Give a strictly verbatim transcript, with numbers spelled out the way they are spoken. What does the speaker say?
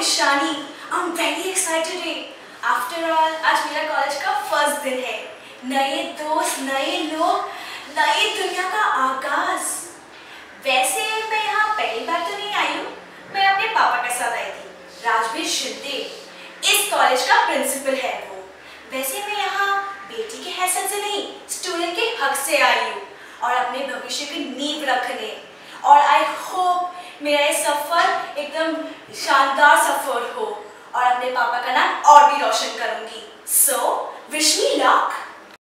Ishani, I'm very excited है। After all, आज मेरा कॉलेज का फर्स्ट दिन है। नए दोस्त, नए लोग, नई दुनिया का आगाज। वैसे मैं यहाँ पहली बार तो नहीं आई हूँ, मैं अपने पापा के साथ आई थी। राजवीर शिंदे इस कॉलेज का प्रिंसिपल है वो। वैसे मैं यहाँ बेटी के हैसियत से नहीं, स्टूडेंट के हक से आई हूँ और अपने भविष्य की नींव रखने। और आई होप मेरा ये सफर एकदम शानदार सफर हो और अपने पापा का नाम और भी रोशन करूंगी। So wish me luck.